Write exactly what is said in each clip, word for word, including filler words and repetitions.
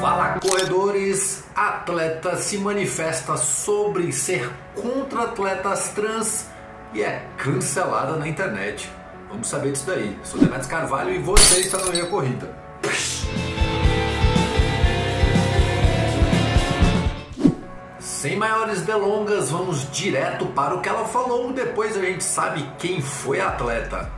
Fala, corredores! Atleta se manifesta sobre ser contra atletas trans e é cancelada na internet. Vamos saber disso daí. Sou Demetrios Carvalho e você está no Meia Corrida. Sem maiores delongas, vamos direto para o que ela falou, depois a gente sabe quem foi a atleta.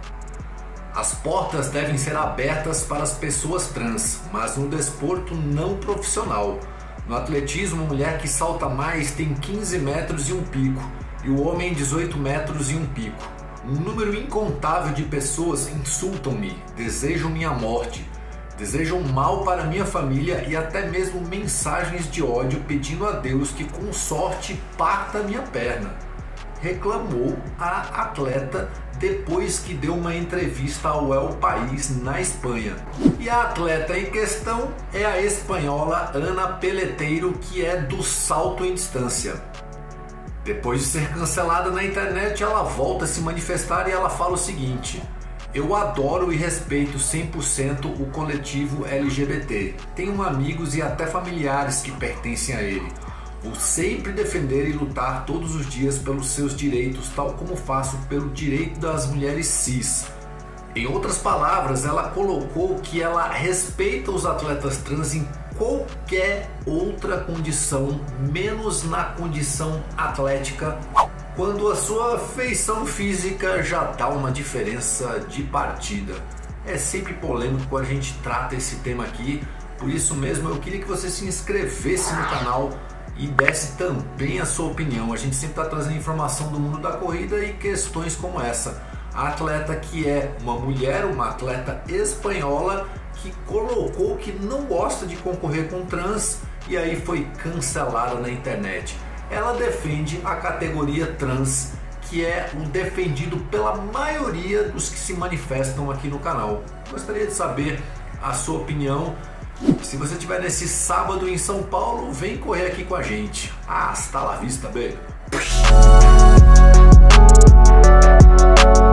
As portas devem ser abertas para as pessoas trans, mas no desporto não profissional. No atletismo, a mulher que salta mais tem quinze metros e um pico, e o homem dezoito metros e um pico. Um número incontável de pessoas insultam-me, desejam minha morte, desejam mal para minha família e até mesmo mensagens de ódio pedindo a Deus que com sorte parta minha perna. Reclamou a atleta depois que deu uma entrevista ao El País na Espanha. E a atleta em questão é a espanhola Ana Peleteiro, que é do salto em distância. Depois de ser cancelada na internet, ela volta a se manifestar e ela fala o seguinte: eu adoro e respeito cem por cento o coletivo L G B T. Tenho amigos e até familiares que pertencem a ele. Vou sempre defender e lutar todos os dias pelos seus direitos, tal como faço pelo direito das mulheres cis. Em outras palavras, ela colocou que ela respeita os atletas trans em qualquer outra condição, menos na condição atlética, quando a sua feição física já dá uma diferença de partida. É sempre polêmico quando a gente trata esse tema aqui, por isso mesmo eu queria que você se inscrevesse no canal e desse também a sua opinião. A gente sempre está trazendo informação do mundo da corrida e questões como essa. A atleta que é uma mulher, uma atleta espanhola, que colocou que não gosta de concorrer com trans e aí foi cancelada na internet. Ela defende a categoria trans, que é o defendido pela maioria dos que se manifestam aqui no canal. Gostaria de saber a sua opinião. Se você estiver nesse sábado em São Paulo, vem correr aqui com a gente. Hasta la vista, baby!